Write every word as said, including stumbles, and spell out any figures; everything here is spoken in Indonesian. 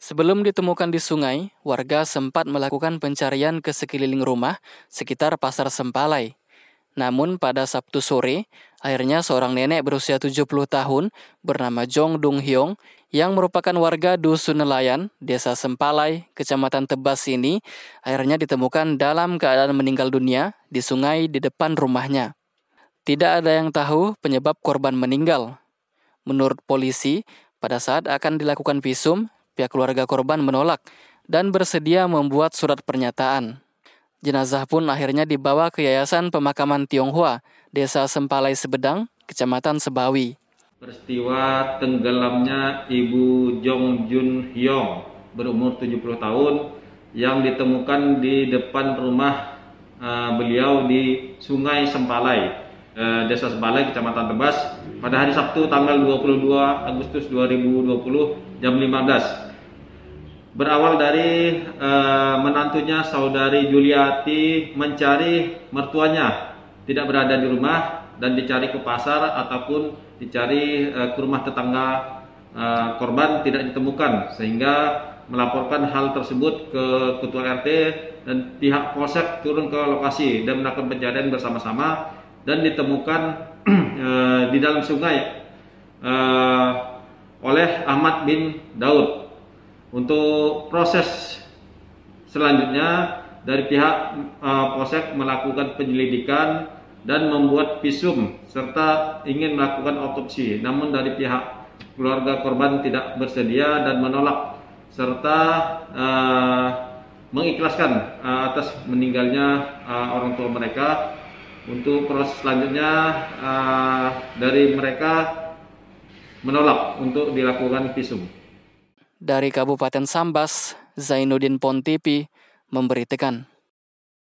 Sebelum ditemukan di sungai, warga sempat melakukan pencarian ke sekeliling rumah sekitar Pasar Sempalai. Namun pada Sabtu sore, akhirnya seorang nenek berusia tujuh puluh tahun bernama Jong Dong Hyong yang merupakan warga Dusun Nelayan, Desa Sempalai, Kecamatan Tebas ini akhirnya ditemukan dalam keadaan meninggal dunia di sungai di depan rumahnya. Tidak ada yang tahu penyebab korban meninggal. Menurut polisi, pada saat akan dilakukan visum, pihak keluarga korban menolak dan bersedia membuat surat pernyataan. Jenazah pun akhirnya dibawa ke Yayasan Pemakaman Tionghoa, Desa Sempalai Sebedang, Kecamatan Sebawi. Peristiwa tenggelamnya Ibu Jong Jun Hyong berumur tujuh puluh tahun yang ditemukan di depan rumah uh, beliau di Sungai Sempalai, uh, Desa Sempalai, Kecamatan Tebas pada hari Sabtu tanggal dua puluh dua Agustus dua ribu dua puluh jam lima belas. Berawal dari uh, menantunya saudari Juliati mencari mertuanya tidak berada di rumah dan dicari ke pasar ataupun dicari uh, ke rumah tetangga uh, korban tidak ditemukan, sehingga melaporkan hal tersebut ke ketua R T dan pihak polsek turun ke lokasi dan melakukan pencarian bersama-sama dan ditemukan uh, di dalam sungai uh, oleh Ahmad bin Daud. Untuk proses selanjutnya dari pihak uh, polsek melakukan penyelidikan dan membuat visum serta ingin melakukan otopsi, namun dari pihak keluarga korban tidak bersedia dan menolak serta uh, mengikhlaskan uh, atas meninggalnya uh, orang tua mereka. Untuk proses selanjutnya uh, dari mereka menolak untuk dilakukan visum. Dari Kabupaten Sambas, Zainuddin Pontipi memberitakan.